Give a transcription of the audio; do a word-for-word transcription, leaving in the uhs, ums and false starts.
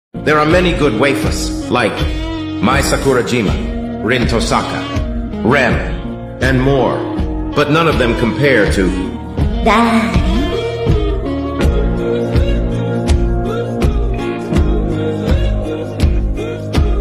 There are many good waifus, like Mai Sakurajima, Rin Tosaka, Rem, and more. But none of them compare to... Dai.